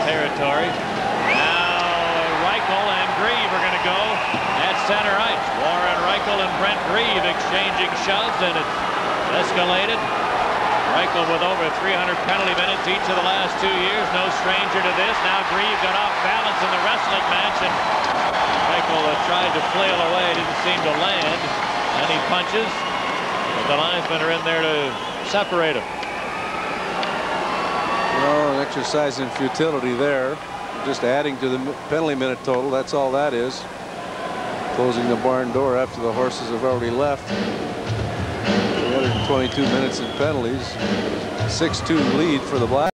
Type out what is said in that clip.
territory. Now Reichel and Grieve are going to go at center ice. Warren Reichel and Brent Grieve exchanging shoves, and it's escalated. Reichel with over 300 penalty minutes each of the last 2 years. No stranger to this. Now Grieve got off balance in the wrestling match, and Reichel tried to flail away. Didn't seem to land. And he punches. But the linesmen are in there to separate him. Well, an exercise in futility there. Just adding to the penalty minute total. That's all that is. Closing the barn door after the horses have already left. 322 minutes in penalties. 6-2 lead for the Blacks.